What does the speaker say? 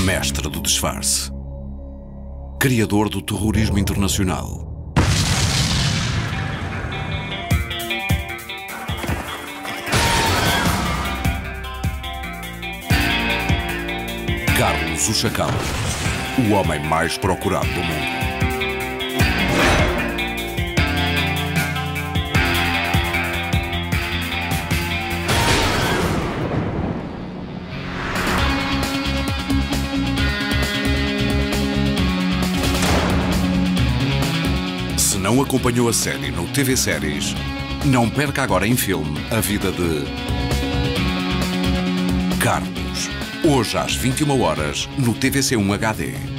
Mestre do disfarce. Criador do terrorismo internacional. Carlos o Chacal, o homem mais procurado do mundo. Se não acompanhou a série no TV Séries, não perca agora em filme a vida de Carlos. Hoje às 21 horas no TVC1 HD.